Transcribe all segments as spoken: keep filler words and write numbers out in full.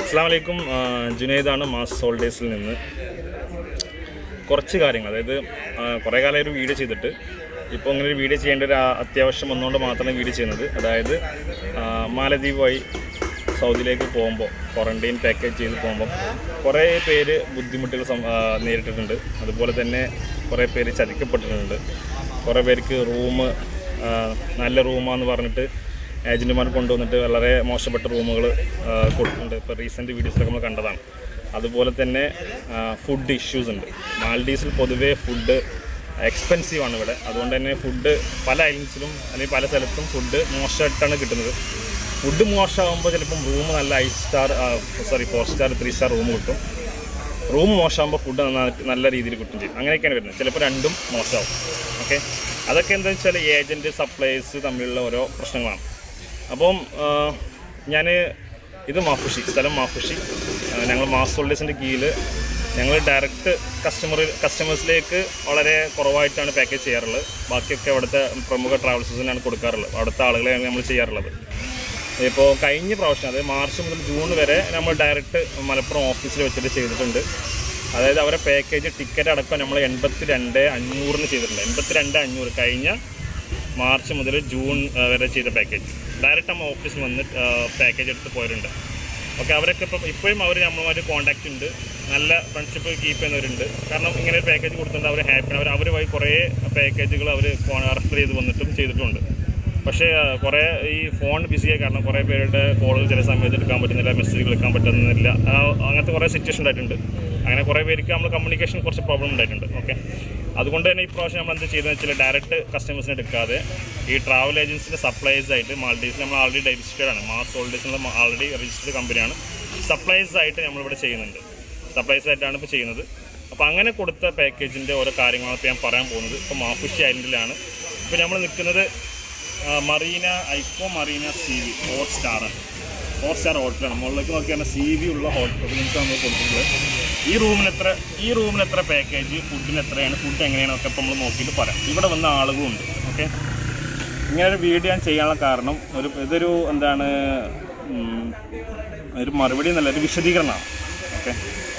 അസ്സലാമു ജുനൈദാണ് മാസ് ഹോളിഡേയ്സിൽ നിന്ന്. കുറച്ച് കാര്യങ്ങൾ, അതായത് കുറേ കാലം ഒരു വീഡിയോ ചെയ്തിട്ട് ഇപ്പോൾ ഇങ്ങനെ ഒരു വീഡിയോ ചെയ്യേണ്ട ഒരു അത്യാവശ്യം വന്നുകൊണ്ട് മാത്രമാണ് വീഡിയോ ചെയ്യുന്നത്. അതായത് മാലദ്വീപ് വഴി സൗദിയിലേക്ക് പോകുമ്പോൾ ക്വാറൻറ്റൈൻ പാക്കേജ് ചെയ്ത് പോകുമ്പോൾ കുറേ പേര് ബുദ്ധിമുട്ടുകൾ നേരിട്ടിട്ടുണ്ട്. അതുപോലെ തന്നെ കുറേ പേര് ചതിക്കപ്പെട്ടിട്ടുണ്ട്. കുറേ പേർക്ക് റൂം നല്ല റൂമാണെന്ന് പറഞ്ഞിട്ട് ഏജൻറ്റുമാർ കൊണ്ടുവന്നിട്ട് വളരെ മോശപ്പെട്ട റൂമുകൾ കൊടുക്കുന്നുണ്ട്. ഇപ്പോൾ റീസെൻറ്റ് വീഡിയോസിലൊക്കെ നമ്മൾ കണ്ടതാണ്. അതുപോലെ തന്നെ ഫുഡ് ഇഷ്യൂസ് ഉണ്ട്. മാൽഡീവ്സിൽ പൊതുവേ ഫുഡ് എക്സ്പെൻസീവ് ആണ് ഇവിടെ. അതുകൊണ്ട് തന്നെ ഫുഡ് പല ഐലൻഡ്സിലും അല്ലെങ്കിൽ പല സ്ഥലത്തും ഫുഡ് മോശമായിട്ടാണ് കിട്ടുന്നത്. ഫുഡ് മോശമാകുമ്പോൾ ചിലപ്പം റൂം നല്ല ഐ star sorry four star three star room കിട്ടും. റൂം മോശമാകുമ്പോൾ ഫുഡ് നന്നായിട്ട് നല്ല രീതിയിൽ കിട്ടും ചെയ്യും. അങ്ങനെയൊക്കെയാണ് വരുന്നത്. ചിലപ്പോൾ രണ്ടും മോശമാവും. ഓക്കെ, അതൊക്കെ എന്താണെന്ന് വെച്ചാൽ ഏജൻറ്റ് സപ്ലൈസ് തമ്മിലുള്ള ഓരോ പ്രശ്നങ്ങളാണ്. അപ്പം ഞാൻ ഇത് മാഫുഷി, സ്ഥലം മാഫുഷി. ഞങ്ങൾ മാസ് ഹോളിഡേയ്സിൻ്റെ കീഴിൽ ഞങ്ങൾ ഡയറക്റ്റ് കസ്റ്റമർ കസ്റ്റമേഴ്സിലേക്ക് വളരെ കുറവായിട്ടാണ് പാക്കേജ് ചെയ്യാറുള്ളത്. ബാക്കിയൊക്കെ അവിടുത്തെ പ്രമുഖ ട്രാവൽസിനാണ് കൊടുക്കാറുള്ളത്. അവിടുത്തെ ആളുകളെയാണ് നമ്മൾ ചെയ്യാറുള്ളത്. ഇപ്പോൾ കഴിഞ്ഞ പ്രാവശ്യം, അതായത് മാർച്ച് മുതൽ ജൂൺ വരെ നമ്മൾ ഡയറക്റ്റ് മലപ്പുറം ഓഫീസിൽ വെച്ചിട്ട് ചെയ്തിട്ടുണ്ട്. അതായത് അവരെ പാക്കേജ് ടിക്കറ്റ് അടക്കം നമ്മൾ എൺപത്തി രണ്ട് അഞ്ഞൂറിന് ചെയ്തിട്ടുണ്ട്. എൺപത്തി രണ്ട് അഞ്ഞൂറ് കഴിഞ്ഞ മാർച്ച് മുതൽ ജൂൺ വരെ ചെയ്ത പാക്കേജ് ഡയറക്റ്റ് നമ്മൾ ഓഫീസിൽ വന്ന് പാക്കേജ് എടുത്ത് പോയിട്ടുണ്ട്. ഓക്കെ, അവരൊക്കെ ഇപ്പം ഇപ്പോഴും അവർ നമ്മളുമായിട്ട് കോൺടാക്റ്റ് ഉണ്ട്. നല്ല ഫ്രണ്ട്ഷിപ്പ് കീപ്പ് ചെയ്യുന്നവരുണ്ട്. കാരണം ഇങ്ങനെ ഒരു പാക്കേജ് കൊടുത്തിട്ടുണ്ട്. അവർ ഹാപ്പിയാണ്. അവർ അവർ വഴി കുറേ പാക്കേജുകൾ അവർ റെഫർ ചെയ്ത് വന്നിട്ടും ചെയ്തിട്ടുണ്ട്. പക്ഷേ കുറേ ഈ ഫോൺ ബിസിയായി കാരണം കുറേ പേരുടെ കോളുകൾ ചില സമയത്ത് എടുക്കാൻ പറ്റുന്നില്ല, മെസ്സേജുകൾ എടുക്കാൻ പറ്റുന്നില്ല. അങ്ങനത്തെ കുറേ സിറ്റുവേഷൻ ഉണ്ടായിട്ടുണ്ട്. അങ്ങനെ കുറേ പേർക്ക് നമ്മൾ കമ്മ്യൂണിക്കേഷൻ കുറച്ച് പ്രോബ്ലം ഉണ്ടായിട്ടുണ്ട്. ഓക്കെ, അതുകൊണ്ട് തന്നെ ഈ പ്രാവശ്യം നമ്മൾ എന്ത് ചെയ്തതെന്ന് വെച്ചാൽ ഡയറക്റ്റ് കസ്റ്റമേഴ്സിനെ എടുക്കാതെ ഈ ട്രാവൽ ഏജൻസിൻ്റെ സപ്ലൈസ് ആയിട്ട് മാൽഡീവ്സിൽ നമ്മൾ ആൾറെഡി രജിസ്റ്റേർഡ് ആണ്. മാസ് ഹോളിഡേയ്സിനുള്ള ആൾറെഡി രജിസ്റ്റേർഡ് കമ്പനിയാണ്. സപ്ലൈസ് ആയിട്ട് നമ്മളിവിടെ ചെയ്യുന്നുണ്ട്. സപ്ലൈസ് ആയിട്ടാണ് ഇപ്പോൾ ചെയ്യുന്നത്. അപ്പോൾ അങ്ങനെ കൊടുത്ത പാക്കേജിൻ്റെ ഓരോ കാര്യങ്ങളാണ് ഇപ്പോൾ ഞാൻ പറയാൻ പോകുന്നത്. ഇപ്പോൾ മാഫുഷി ഐലൻഡിലാണ് ഇപ്പോൾ നമ്മൾ നിൽക്കുന്നത്. Marina Aiko Marina C V four സ്റ്റാറാണ്. ഫോർ സ്റ്റാർ ഹോട്ടലാണ്. മുകളിലേക്ക് നോക്കിയാണ് സി വി ഉള്ള ഹോട്ടൽ നിങ്ങൾക്ക് നമ്മൾ കൊടുത്തിട്ടുള്ളത്. ഈ റൂമിന് എത്ര ഈ റൂമിന് എത്ര പാക്കേജ്, ഫുഡിന് എത്രയാണ്, ഫുഡ് എങ്ങനെയാണൊക്കെ ഇപ്പോൾ നമ്മൾ നോക്കിയിട്ട് പറയാം. ഇവിടെ വന്ന ആളുകളുണ്ട്. ഓക്കെ, ഇങ്ങനൊരു വീഡിയോ ഞാൻ ചെയ്യാനുള്ള കാരണം ഒരു ഇതൊരു എന്താണ് ഒരു മറുപടി എന്നല്ല, ഒരു വിശദീകരണമാണ്. Okay,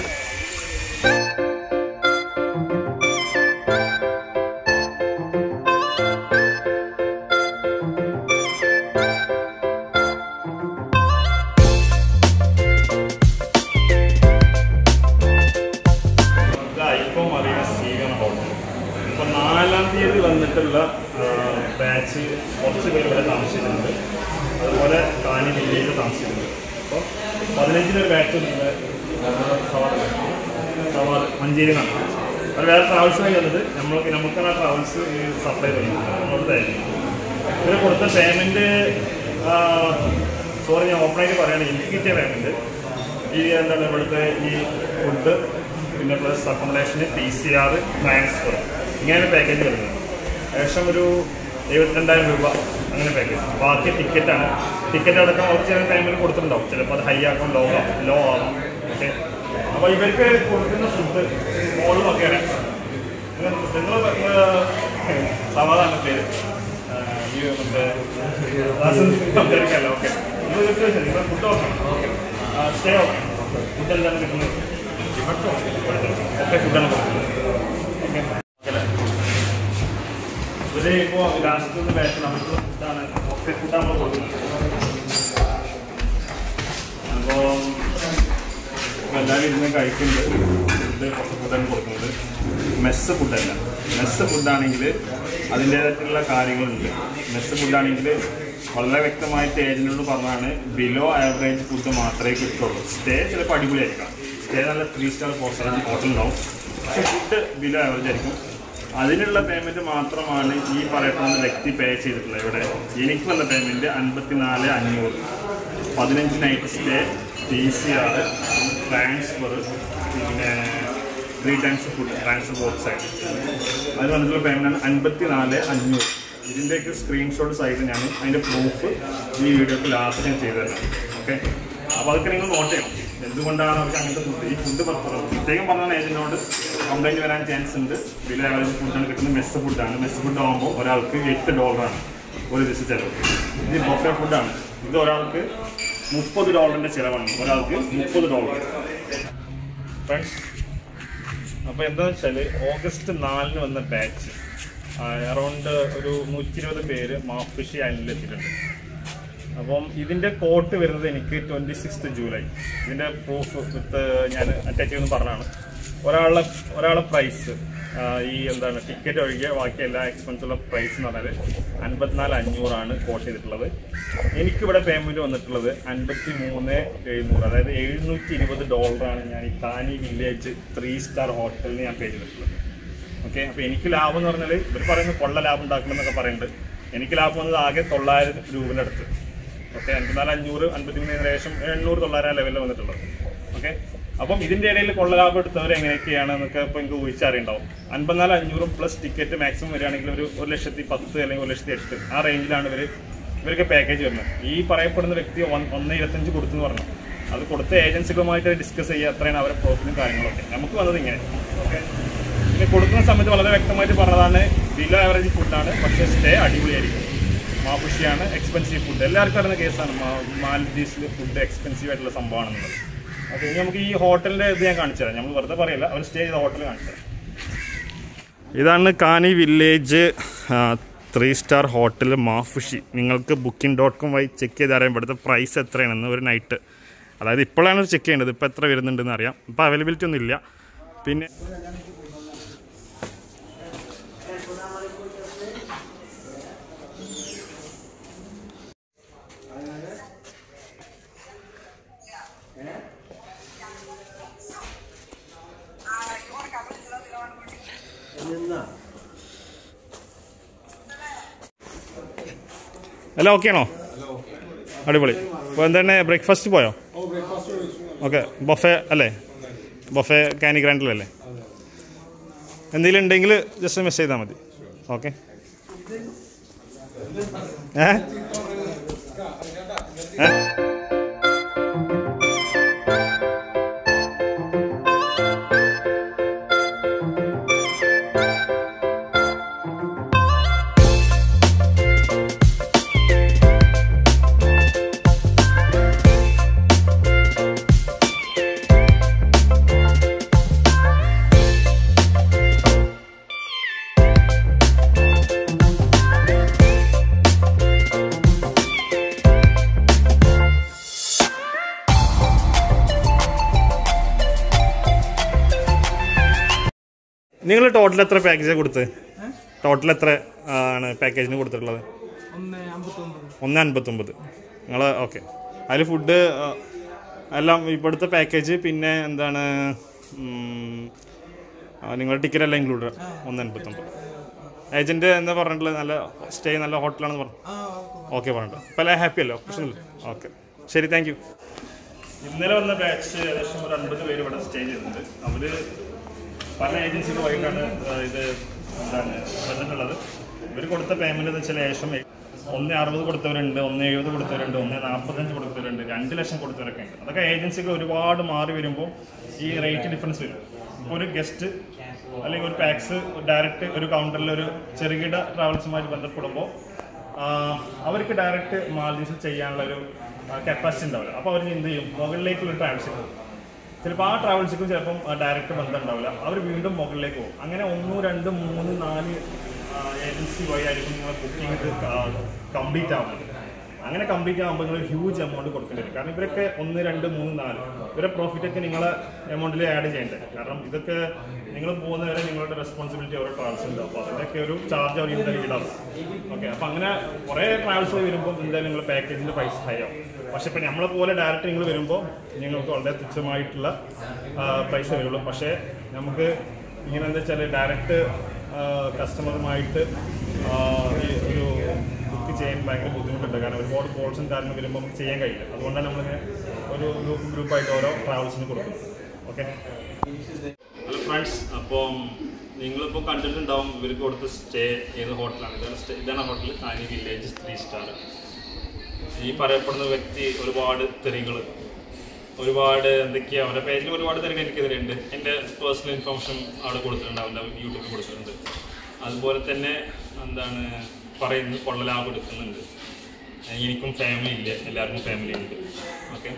Aiko Marina C V എന്ന ഹോട്ടൽ. ഇപ്പോൾ നാലാം തീയതി വന്നിട്ടുള്ള ബാച്ച് കുറച്ച് പേര് ഇവിടെ താമസിച്ചിട്ടുണ്ട്. അതുപോലെ കാനി വില്ലേജിൽ താമസിച്ചിട്ടുണ്ട്. അപ്പോൾ പതിനഞ്ചിനൊരു ബാച്ച് ഉണ്ട് സവാർ സവാർ മഞ്ചേരി എന്നാണ്. അത് വേറെ ട്രാവൽസിനായി വന്നത്. നമ്മൾക്ക് നമുക്ക് ആ ട്രാവൽസ് സപ്ലൈ ചെയ്യുന്നുണ്ട്. നമ്മളോടത്തായിരിക്കും ഇവർ കൊടുത്ത പേയ്മെൻറ്റ്. സോറി, ഞാൻ ഓപ്പണായിട്ട് പറയുകയാണെങ്കിൽ എനിക്ക് കിട്ടിയ പേയ്മെൻറ്റ് ഈ എന്താണ് ഇവിടുത്തെ ഈ ഫുഡ് പിന്നെ പ്ലസ് അക്കോമഡേഷന് പി സി ആർ ട്രാൻസ്ഫർ ഇങ്ങനെ പാക്കേജ് വരുന്നത് ഏകദേശം ഒരു എഴുപത്തിരണ്ടായിരം രൂപ അങ്ങനെ പാക്കേജ്. ബാക്കി ടിക്കറ്റാണ്. ടിക്കറ്റ് അടക്കം അവർ ചില ടൈമിൽ കൊടുത്തിട്ടുണ്ടാവും. ചിലപ്പോൾ അത് ഹൈ ആക്കും, ലോ ആവും ലോ ആവാം. ഓക്കെ, അപ്പോൾ ഇവർക്ക് കൊടുക്കുന്ന ഫുഡ് മോളുമൊക്കെ അറിയാം. നിങ്ങൾ സമാധാന പേര് ഈ മറ്റേ സംസാരിക്കാമല്ലോ. ഓക്കെ, നിങ്ങൾ ചോദിച്ചാൽ നിങ്ങൾ ഫുഡ് നോക്കണം. ഓക്കെ, സ്റ്റേ നോക്കണം. ഫുഡ് എന്താണ് കിട്ടുന്നത്? ഒക്കെ ഫുഡാണ് കൊടുക്കുന്നത്. ഓക്കെ, ഇവര് ഇപ്പോൾ ലാസ്റ്റ് ബാച്ച് നമുക്ക് ഫുഡാണ് ഒക്കെ ഫുഡാണ് നമ്മൾ കൊടുക്കുന്നത്. അപ്പോൾ എല്ലാവരും ഇരുന്ന് കഴിക്കുന്നത് ഫുഡ് കുറച്ച് ഫുഡാണ് കൊടുക്കുന്നത്. മെസ്സ് ഫുഡല്ല. മെസ്സ് ഫുഡാണെങ്കിൽ അതിൻ്റേതായിട്ടുള്ള കാര്യങ്ങളുണ്ട്. മെസ്സ് ഫുഡാണെങ്കിൽ വളരെ വ്യക്തമായിട്ട് ഏജൻറ്റിനോട് പറഞ്ഞാണ് ബിലോ ആവറേജ് ഫുഡ് മാത്രമേ കിട്ടുള്ളൂ. സ്റ്റേ ചിലപ്പോൾ അടിപൊളിയായിരിക്കാം. സ്റ്റേ നല്ല three star four star hotel ഉണ്ടാവും. പക്ഷേ ഫുഡ് ബിലോ ആവറേജ് ആയിരിക്കും. അതിനുള്ള പേയ്മെൻറ്റ് മാത്രമാണ് ഈ പറയപ്പെടുന്ന വ്യക്തി പേ ചെയ്തിട്ടുള്ളത്. ഇവിടെ എനിക്ക് വന്ന പേയ്മെൻറ്റ് അൻപത്തി നാല് അഞ്ഞൂറ്. പതിനഞ്ച് night stay, P C R, transfer, പിന്നെ three times food transfer box ആയിട്ട് അതിന് വന്നിട്ടുള്ള പേയ്മെൻറ്റാണ് അൻപത്തി നാല് അഞ്ഞൂറ്. ഇതിൻ്റെയൊക്കെ സ്ക്രീൻഷോട്ട് സൈഡ് ഞാൻ അതിൻ്റെ പ്രൂഫ് ഈ വീഡിയോക്ക് ലാസ്റ്റ് ഞാൻ ചെയ്തു തരാം. ഓക്കെ, അപ്പോൾ അതൊക്കെ നിങ്ങൾ നോട്ട് ചെയ്യണം. എന്തുകൊണ്ടാണ് അവർക്ക് അങ്ങനത്തെ ഫുഡ് ഈ ഫുഡ് പ്രത്യേകം പറഞ്ഞാൽ ഏജൻറ്റിനോട് കംപ്ലൈൻറ്റ് വരാൻ ചാൻസ് ഉണ്ട്. ബിലോ ആവറേജ് ഫുഡാണ് കിട്ടുന്നത്. മെസ്സ് ഫുഡാണ്. മെസ്സ് ഫുഡ് ആകുമ്പോൾ ഒരാൾക്ക് എട്ട് ഡോളറാണ് ഒരു ദിവസം ചിലവ്. ഇത് ബൊഫെ ഫുഡാണ്. ഇത് ഒരാൾക്ക് മുപ്പത് ഡോളറിൻ്റെ ചിലവാണ് ഒരാൾക്ക്, മുപ്പത് ഡോളർ. ഫ്രണ്ട്സ്, അപ്പോൾ എന്താണെന്ന് വെച്ചാൽ ഓഗസ്റ്റ് നാലിന് വന്ന ബാച്ച് അറൗണ്ട് ഒരു നൂറ്റി ഇരുപത് പേര് മാഫിഷി ഐലൻഡിൽ എത്തിയിട്ടുണ്ട്. അപ്പം ഇതിൻ്റെ കോട്ട് വരുന്നത് എനിക്ക് ട്വൻറ്റി സിക്സ്ത് ജൂലൈ. ഇതിൻ്റെ പ്രൂഫ് വിത്ത് ഞാൻ അറ്റാച്ച് ചെയ്യുമെന്ന് പറഞ്ഞാണ്. ഒരാളുടെ ഒരാളുടെ പ്രൈസ് ഈ എന്താണ് ടിക്കറ്റ് ഒഴികെ ബാക്കി എല്ലാ എക്സ്പെൻസുള്ള പ്രൈസ് എന്ന് പറഞ്ഞാൽ അൻപത്തിനാല് അഞ്ഞൂറാണ് കോട്ട് ചെയ്തിട്ടുള്ളത്. എനിക്കിവിടെ പേയ്മെൻറ്റ് വന്നിട്ടുള്ളത് അൻപത്തി മൂന്ന് എഴുന്നൂറ്, അതായത് എഴുന്നൂറ്റി ഇരുപത് ഡോളറാണ് ഞാൻ ഈ താനി വില്ലേജ് ത്രീ സ്റ്റാർ ഹോട്ടലിന് ഞാൻ പേ ചെയ്തിട്ടുള്ളത്. ഓക്കെ, അപ്പോൾ എനിക്ക് ലാഭം എന്ന് പറഞ്ഞാൽ ഇവർ പറയുന്നത് കൊള്ള ലാഭം ഉണ്ടാക്കണമെന്നൊക്കെ പറയുന്നുണ്ട്. എനിക്ക് ലാഭം വന്നത് ആകെ തൊള്ളായിരം രൂപയുടെ അടുത്ത്. ഓക്കെ, അൻപത്തിനാല് അഞ്ഞൂറ് അൻപത്തി മൂന്ന് ഏകദേശം എണ്ണൂറ് തൊള്ളായിരം ലെവലിൽ വന്നിട്ടുള്ളത്. ഓക്കെ, അപ്പം ഇതിൻ്റെ ഇടയിൽ കൊള്ള ലാഭം എടുത്തവർ എങ്ങനെയൊക്കെയാണ് എന്നൊക്കെ ഇപ്പോൾ എനിക്ക് ഊഹിച്ചറിയുണ്ടാവും. അൻപത്തിനാല് അഞ്ഞൂറും പ്ലസ് ടിക്കറ്റ് മാക്സിമം വരികയാണെങ്കിൽ ഒരു ഒരു ലക്ഷത്തി പത്ത് അല്ലെങ്കിൽ ഒരു ലക്ഷത്തി എട്ട് ആ റേഞ്ചിലാണ് ഇവർ ഇവർക്ക് പാക്കേജ് വരുന്നത്. ഈ പറയപ്പെടുന്ന വ്യക്തി ഒന്ന് ഇരുപത്തഞ്ച് കൊടുത്തെന്ന് പറഞ്ഞു. അത് കൊടുത്ത ഏജൻസികളുമായിട്ട് ഡിസ്കസ് ചെയ്യുക, എത്രയാണ് അവരുടെ പ്രോഫിറ്റും കാര്യങ്ങളൊക്കെ. നമുക്ക് വന്നത് ഇങ്ങനെ. ഓക്കെ, പിന്നെ കൊടുക്കുന്ന സമയത്ത് വളരെ വ്യക്തമായിട്ട് പറഞ്ഞതാണ് ബിലോ ആവറേജ് ഫുഡാണ്, പക്ഷേ സ്റ്റേ അടിപൊളിയായിരിക്കും. മാഫുഷിയാണ്, എക്സ്പെൻസീവ് ഫുഡ്. എല്ലാവർക്കും അറിയുന്ന കേസാണ് മാൽദീവ്സിൽ ഫുഡ് എക്സ്പെൻസീവ് ആയിട്ടുള്ള സംഭവമാണെന്നുള്ളത്. ഓക്കെ, ഇനി നമുക്ക് ഈ ഹോട്ടലിൻ്റെ ഇത് ഞാൻ കാണിച്ചു തരാം. നമ്മൾ വെറുതെ പറയില്ല, അവർ സ്റ്റേ ചെയ്ത ഹോട്ടൽ കാണിച്ചു തരാം. ഇതാണ് Kaani village three star hotel Maafushi. നിങ്ങൾക്ക് ബുക്കിംഗ് ഡോട്ട് കോം വഴി ചെക്ക് ചെയ്ത് അറിയാം ഇവിടുത്തെ പ്രൈസ് എത്രയാണെന്ന് ഒരു നൈറ്റ്. അതായത് ഇപ്പോഴാണ് ചെക്ക് ചെയ്യേണ്ടത്, ഇപ്പോൾ എത്ര വരുന്നുണ്ടെന്ന് അറിയാം. ഇപ്പോൾ അവൈലബിലിറ്റി ഒന്നും ഇല്ല. പിന്നെ എല്ലാം ഓക്കെ ആണോ? അടിപൊളി. അപ്പോൾ എന്താണ് ബ്രേക്ക്ഫാസ്റ്റ് പോയോ? ഓക്കെ, ബൊഫെ അല്ലേ? ബൊഫെ കാനി ഗ്രാൻഡിലല്ലേ? എന്തെങ്കിലും ഉണ്ടെങ്കിൽ ജസ്റ്റ് മെസ്സേജ് ചെയ്താൽ മതി. ഓക്കെ, ഏ നിങ്ങൾ ടോട്ടൽ എത്ര പാക്കേജാണ് കൊടുത്തത്? ടോട്ടൽ എത്ര ആണ് പാക്കേജിന് കൊടുത്തിട്ടുള്ളത്? ഒന്ന് അൻപത്തൊമ്പത്. നിങ്ങൾ ഓക്കെ, അതിൽ ഫുഡ് എല്ലാം ഇപ്പോഴത്തെ പാക്കേജ്, പിന്നെ എന്താണ് നിങ്ങളുടെ ടിക്കറ്റ് എല്ലാം ഇൻക്ലൂഡ് ഒന്ന് അൻപത്തൊമ്പത്. ഏജൻറ്റ് എന്താ പറഞ്ഞിട്ടുള്ളത്? നല്ല സ്റ്റേ നല്ല ഹോട്ടലാണെന്ന് പറഞ്ഞു. ഓക്കെ പറഞ്ഞിട്ട് അപ്പോൾ എല്ലാം ഹാപ്പി അല്ലോ? പ്രശ്നമില്ല. ഓക്കെ, ശരി, താങ്ക് യു. ഇന്നലെ വന്ന ബാച്ച് ഏകദേശം ഒരു അൻപത് പേര് ഇവിടെ സ്റ്റേ ചെയ്തിട്ടുണ്ട്. അവർ പല ഏജൻസികൾ വഴിക്കാണ് ഇത് എന്താണ് വന്നിട്ടുള്ളത്. ഇവർ കൊടുത്ത പേയ്മെൻറ്റ് എന്ന് വെച്ചാൽ ഏകദേശം ഒന്ന് അറുപത് കൊടുത്തവരുണ്ട്, ഒന്ന് എഴുപത് കൊടുത്തവരുണ്ട്, ഒന്ന് നാൽപ്പത്തഞ്ച് കൊടുത്തവരുണ്ട്, രണ്ട് ലക്ഷം കൊടുത്തവരൊക്കെ ഉണ്ട്. അതൊക്കെ ഏജൻസികൾ ഒരുപാട് മാറി വരുമ്പോൾ ഈ റേറ്റ് ഡിഫറൻസ് വരും. ഇപ്പോൾ ഒരു ഗസ്റ്റ് അല്ലെങ്കിൽ ഒരു പാക്സ് ഡയറക്റ്റ് ഒരു കൗണ്ടറിൽ ഒരു ചെറുകിട ട്രാവൽസുമായിട്ട് ബന്ധപ്പെടുമ്പോൾ അവർക്ക് ഡയറക്റ്റ് മാൽദീവ്സിൽ ചെയ്യാനുള്ള ഒരു കപ്പാസിറ്റി ഉണ്ടാവില്ല. അപ്പോൾ അവർ എന്ത് ചെയ്യും? മുകളിലേക്കുള്ള ട്രാവൽസ് പോകും. ചിലപ്പോൾ ആ ട്രാവൽസിക്കും ചിലപ്പം ഡയറക്റ്റ് ബന്ധം ഉണ്ടാവില്ല. അവർ വീണ്ടും മുകളിലേക്ക് പോകും. അങ്ങനെ ഒന്ന് രണ്ട് മൂന്ന് നാല് ഏജൻസി വഴിയായിരിക്കും നിങ്ങൾ ബുക്കിംഗ് കംപ്ലീറ്റ് ആവുന്നത്. അങ്ങനെ കംപ്ലീറ്റ് ആകുമ്പോൾ നിങ്ങൾ ഹ്യൂജ് എമൗണ്ട് കൊടുക്കേണ്ടി വരും. കാരണം ഇവരൊക്കെ ഒന്ന് രണ്ട് മൂന്ന് നാല് ഇവരെ പ്രോഫിറ്റൊക്കെ നിങ്ങളെ എമൗണ്ടിൽ ആഡ് ചെയ്യേണ്ടത്. കാരണം ഇതൊക്കെ നിങ്ങൾ പോകുന്നവരെ നിങ്ങളുടെ റെസ്പോൺസിബിലിറ്റി ഓരോ ട്രാവൽസ് ഉണ്ട്. അപ്പോൾ അതിൻ്റെയൊക്കെ ഒരു ചാർജ് അവർ എന്തായാലും ഈടാവും. ഓക്കെ, അപ്പോൾ അങ്ങനെ കുറേ ട്രാവൽസ് വരുമ്പോൾ എന്തായാലും നിങ്ങൾ പാക്കേജിൻ്റെ പ്രൈസ് ഹൈ ആവും. പക്ഷേ ഇപ്പം നമ്മളെ പോലെ ഡയറക്റ്റ് നിങ്ങൾ വരുമ്പോൾ നിങ്ങൾക്ക് വളരെ തുച്ഛമായിട്ടുള്ള പൈസ വരുള്ളൂ. പക്ഷേ നമുക്ക് ഇങ്ങനെ എന്താ വെച്ചാൽ ഡയറക്റ്റ് കസ്റ്റമറുമായിട്ട് ഈ ഒരു ബുക്ക് ചെയ്യാൻ ഭയങ്കര ബുദ്ധിമുട്ടുണ്ട്. കാരണം ഒരുപാട് കോൾസും കാര്യങ്ങളും വരുമ്പോൾ നമുക്ക് ചെയ്യാൻ കഴിയില്ല. അതുകൊണ്ടാണ് നമ്മളിങ്ങനെ ഒരു ഗ്രൂപ്പ് ഗ്രൂപ്പായിട്ട് ഓരോ ട്രാവൽസിന് കൊടുക്കുന്നത്. ഓക്കെ, ഹലോ ഫ്രണ്ട്സ്, അപ്പം നിങ്ങളിപ്പോൾ കണ്ടിട്ടുണ്ടാവും ഇവർക്ക് കൊടുത്ത് സ്റ്റേ ചെയ്ത ഹോട്ടലാണ്. ഇതാണ് സ്റ്റേ ഇതാണ് hotel Kaani village three star. ഈ പറയപ്പെടുന്ന വ്യക്തി ഒരുപാട് തെറികൾ, ഒരുപാട് എന്തൊക്കെയാണ് അവരുടെ പേജിൽ ഒരുപാട് തെറികൾ എനിക്കെതിരെയുണ്ട്. എൻ്റെ പേഴ്സണൽ ഇൻഫർമേഷൻ അവിടെ കൊടുത്തിട്ടുണ്ട്, അവരുടെ യൂട്യൂബിൽ കൊടുത്തിട്ടുണ്ട്. അതുപോലെ തന്നെ എന്താണ് പറയുന്നത് കൊള്ള ലാഭം എടുക്കുന്നുണ്ട്. എനിക്കും ഫാമിലി ഇല്ല, എല്ലാവർക്കും ഫാമിലി ഉണ്ട്. ഓക്കെ,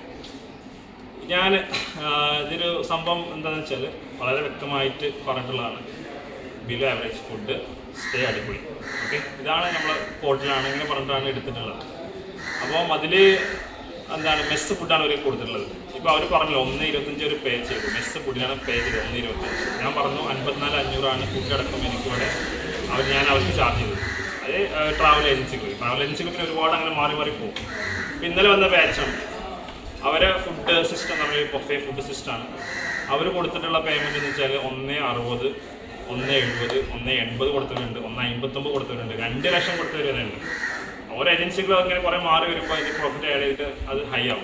ഞാൻ ഇതൊരു സംഭവം എന്താണെന്ന് വെച്ചാൽ വളരെ വ്യക്തമായിട്ട് പറഞ്ഞിട്ടുള്ളതാണ്. ബിലോ ആവറേജ് ഫുഡ്, സ്റ്റേ അടിപൊളി. ഓക്കെ, ഇതാണ് നമ്മൾ ഹോട്ടലാണ് ഇങ്ങനെ പറഞ്ഞിട്ടാണ് എടുത്തിട്ടുള്ളത്. അപ്പം അതിൽ എന്താണ് മെസ്സ് ഫുഡാണ് അവർ കൊടുത്തിട്ടുള്ളത്. ഇപ്പോൾ അവർ പറഞ്ഞല്ലോ ഒന്ന് ഇരുപത്തഞ്ച് ഒരു പേ ചെയ്തു, മെസ്സ് ഫുഡിനാണ് പേ ചെയ്തത് ഒന്ന് ഇരുപത്തഞ്ച്. ഞാൻ പറഞ്ഞു അൻപത്തിനാല് അഞ്ഞൂറാണ് ഫുഡ് അടക്കം എനിക്കിവിടെ അവർ ഞാൻ അവർക്ക് ചാർജ് ചെയ്തത്. അത് ട്രാവൽ ഏജൻസിക്ക് പോയി. ട്രാവൽ ഏജൻസിക്ക് പിന്നെ ഒരുപാട് അങ്ങനെ മാറി മാറി പോകും. ഇപ്പം ഇന്നലെ വന്ന ബാച്ചാണ് അവരെ ഫുഡ് സിസ്റ്റം എന്ന് പറഞ്ഞാൽ ബൊഫേ ഫുഡ് സിസ്റ്റമാണ്. അവർ കൊടുത്തിട്ടുള്ള പേയ്മെൻറ്റ് എന്ന് വെച്ചാൽ ഒന്ന് അറുപത്, ഒന്ന് എഴുപത്, ഒന്ന് എൺപത് കൊടുത്തിട്ടുണ്ട്, ഒന്ന് അമ്പത്തൊമ്പത് കൊടുത്തിട്ടുണ്ട്, രണ്ട് ലക്ഷം കൊടുത്തവരുണ്ട്. ഓരോ ഏജൻസികൾ അങ്ങനെ കുറേ മാറി വരുമ്പോൾ അതിൻ്റെ പ്രോഫിറ്റ് ആഡ് ചെയ്തിട്ട് അത് ഹൈ ആവും.